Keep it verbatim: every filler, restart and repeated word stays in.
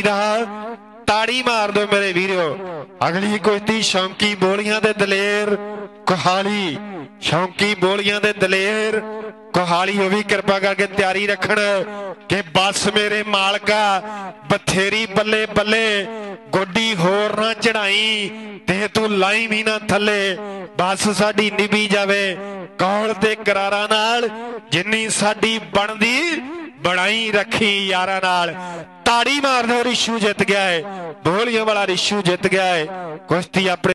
ताड़ी मार दो मेरे वीरो। अगली कुश्ती शौकी बोलियां दे दलेर कोहाली, शौकी बोलियां दे दलेर कोहाली हो भी कृपा करके तैयारी रखन कि बस मेरे मालका बथेरी बल्ले बल्ले गोडी होर ना चढ़ाई ते तू लाई भी ना थले, बस साडी निभी जावे कौल ते करारा नाल, जिन्नी साडी बनदी बनाई रखी यारा नाल। ताड़ी मार दो, रिशू जित गया है, बोलियां वाला रिशू जित गया है कुश्ती अपने